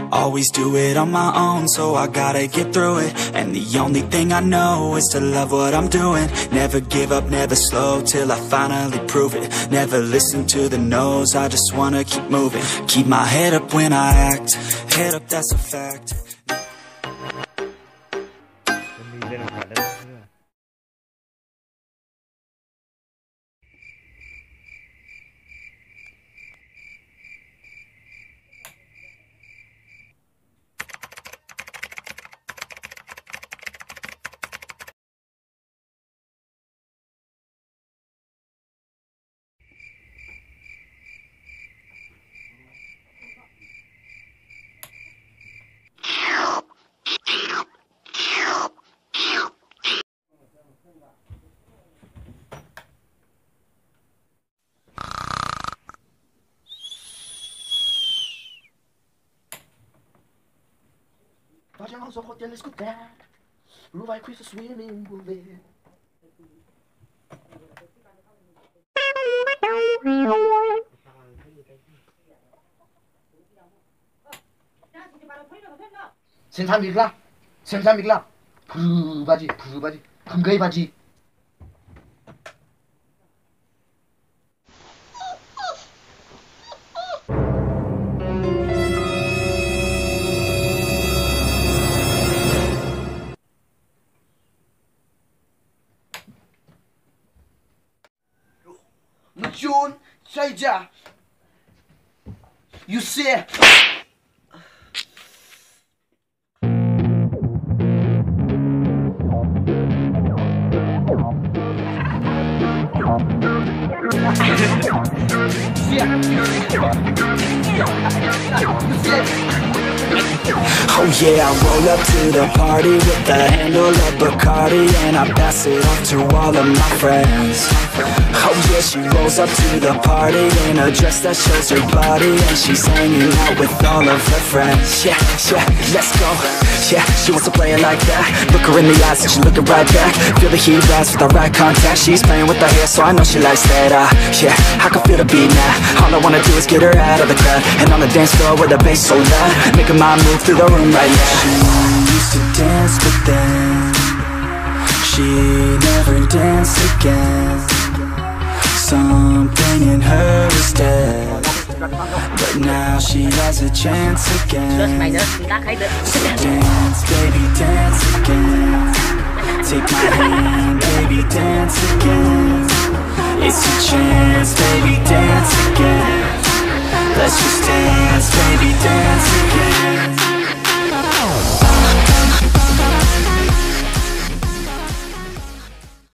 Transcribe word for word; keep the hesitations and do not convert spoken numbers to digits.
Always do it on my own, so I gotta get through it. And the only thing I know is to love what I'm doing. Never give up, never slow, till I finally prove it. Never listen to the no's, I just wanna keep moving. Keep my head up when I act, head up, that's a fact. Pode não só podendo escutar. Não vai com isso swimming pool. 생삼밀라 생삼밀라 부바지 부바지 금가이 바지. June, Shaija, you say. Oh yeah, I roll up to the party with the handle of Bacardi, and I pass it off to all of my friends. Oh yeah, she rolls up to the party in a dress that shows her body, and she's hanging out with all of her friends. Yeah, yeah, let's go. Yeah, she wants to play it like that. Look her in the eyes and she looking right back. Feel the heat rise with the right contact. She's playing with her hair, so I know she likes that. uh, Yeah, I can feel the beat now. All I wanna do is get her out of the crowd, and on the dance floor with the bass so loud, making my move through the room right now. She used to dance, but then she never danced again. Something in her is dead, but now she has a chance again. So dance, baby, dance again. Take my hand, baby, dance again. It's your chance, baby, dance again. Let's just dance, baby,